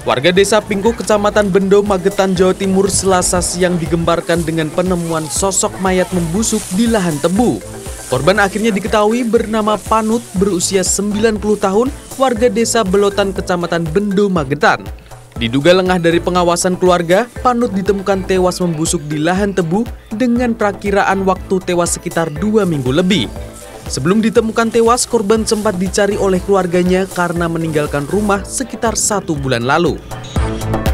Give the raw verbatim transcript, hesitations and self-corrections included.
Warga desa Pingku, Kecamatan Bendo, Magetan, Jawa Timur, Selasa siang digemparkan dengan penemuan sosok mayat membusuk di lahan tebu. Korban akhirnya diketahui bernama Panut, berusia sembilan puluh tahun, warga desa Belotan, Kecamatan Bendo, Magetan. Diduga lengah dari pengawasan keluarga, Panut ditemukan tewas membusuk di lahan tebu dengan perakiraan waktu tewas sekitar dua minggu lebih. Sebelum ditemukan tewas, korban sempat dicari oleh keluarganya karena meninggalkan rumah sekitar satu bulan lalu.